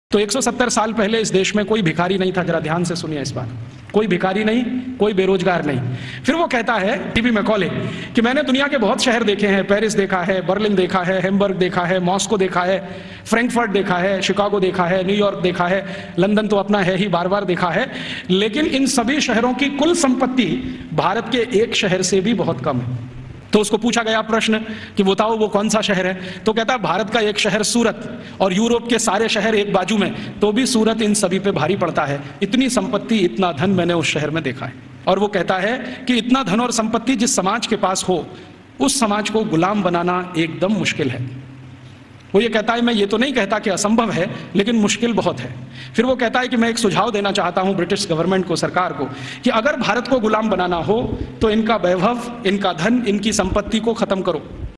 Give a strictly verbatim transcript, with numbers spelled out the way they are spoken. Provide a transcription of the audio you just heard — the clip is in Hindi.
तो एक सौ सत्तर साल पहले इस देश में कोई भिखारी नहीं था। जरा ध्यान से सुनिए इस बात। कोई भिखारी नहीं, कोई बेरोजगार नहीं। फिर वो कहता है टीबी मैकॉले कि मैंने दुनिया के बहुत शहर देखे हैं, पेरिस देखा है, बर्लिन देखा है, हैम्बर्ग देखा है, मॉस्को देखा है, फ्रैंकफर्ट देखा है, शिकागो देखा है, न्यूयॉर्क देखा है, लंदन तो अपना है ही, बार बार देखा है। लेकिन इन सभी शहरों की कुल संपत्ति भारत के एक शहर से भी बहुत कम है। तो उसको पूछा गया प्रश्न कि बताओ वो कौन सा शहर है। तो कहता है भारत का एक शहर सूरत, और यूरोप के सारे शहर एक बाजू में, तो भी सूरत इन सभी पे भारी पड़ता है। इतनी संपत्ति, इतना धन मैंने उस शहर में देखा है। और वो कहता है कि इतना धन और संपत्ति जिस समाज के पास हो, उस समाज को गुलाम बनाना एकदम मुश्किल है। वो ये कहता है मैं ये तो नहीं कहता कि असंभव है, लेकिन मुश्किल बहुत है। फिर वो कहता है कि मैं एक सुझाव देना चाहता हूं ब्रिटिश गवर्नमेंट को, सरकार को, कि अगर भारत को गुलाम बनाना हो तो इनका वैभव, इनका धन, इनकी संपत्ति को खत्म करो।